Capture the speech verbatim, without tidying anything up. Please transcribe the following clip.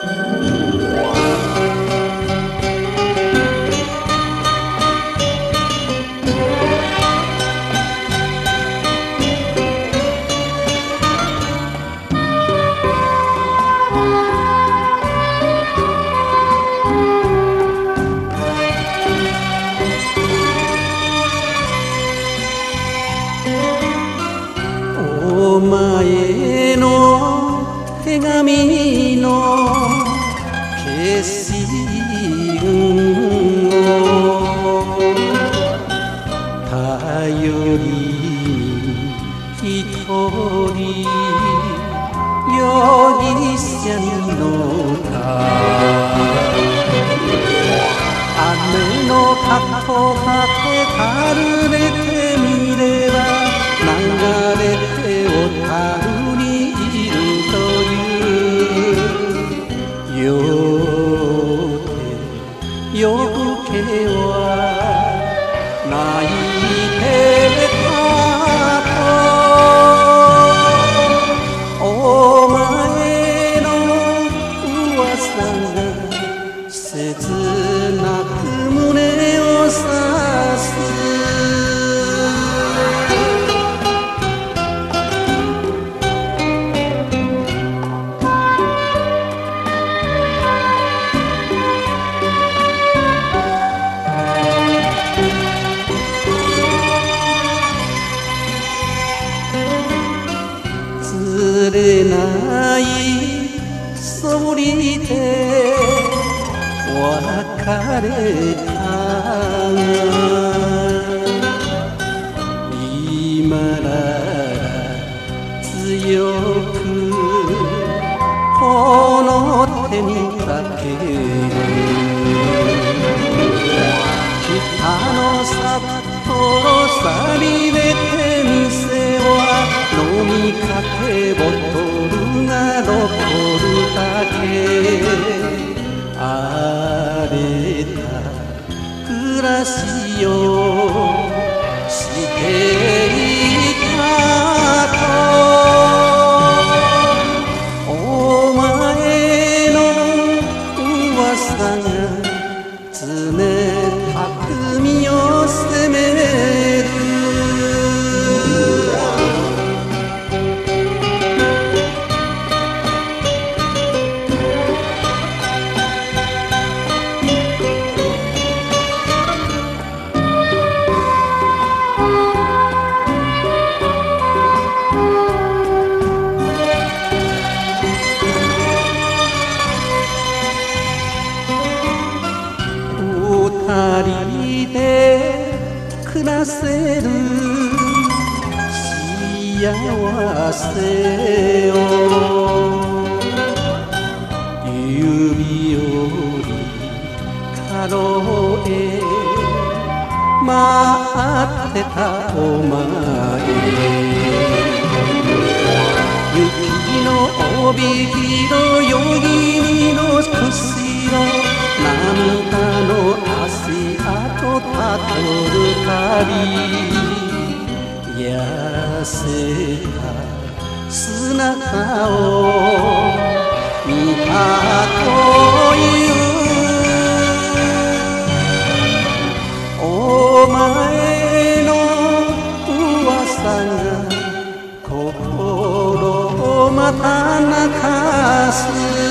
お前の手紙の消し運を頼りに一人容疑者に乗った雨の過去果て尋ねてみれば流れて小樽にいるというよって夜更けは泣いてたとお前の噂が切なく胸を刺す釣れないそりで別れたが今なら強くこの手にかける北の札幌さり出て店は飲みかけボトルが残るだけ荒れた暮らしをしていたとお前の噂が冷たく身を責める二人で暮らせる幸せを指折り数え待ってたお前雪の帯広よぎの釧路涙の足跡たどるたび痩せた姿を見たというお前の噂が心をまた泣かす